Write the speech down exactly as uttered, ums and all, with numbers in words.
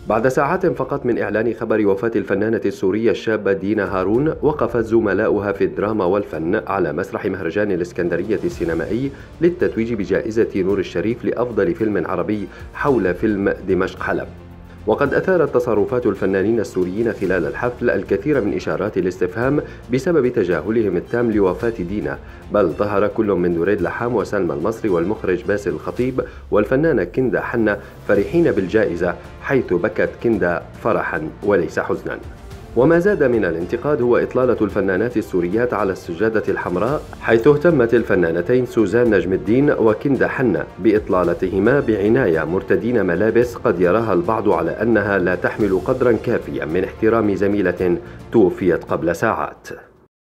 بعد ساعات فقط من إعلان خبر وفاة الفنانة السورية الشابة دينا هارون، وقفت زملاؤها في الدراما والفن على مسرح مهرجان الإسكندرية السينمائي للتتويج بجائزة نور الشريف لأفضل فيلم عربي حول فيلم دمشق حلب. وقد أثارت تصرفات الفنانين السوريين خلال الحفل الكثير من إشارات الاستفهام بسبب تجاهلهم التام لوفاة دينا، بل ظهر كل من دريد لحام وسلمى المصري والمخرج باسل الخطيب والفنانة كندا حنا فرحين بالجائزة، حيث بكت كندا فرحا وليس حزنا. وما زاد من الانتقاد هو إطلالة الفنانات السوريات على السجادة الحمراء، حيث اهتمت الفنانتين سوزان نجم الدين وكندا حنا بإطلالتهما بعناية، مرتدين ملابس قد يراها البعض على أنها لا تحمل قدرا كافيا من احترام زميلة توفيت قبل ساعات.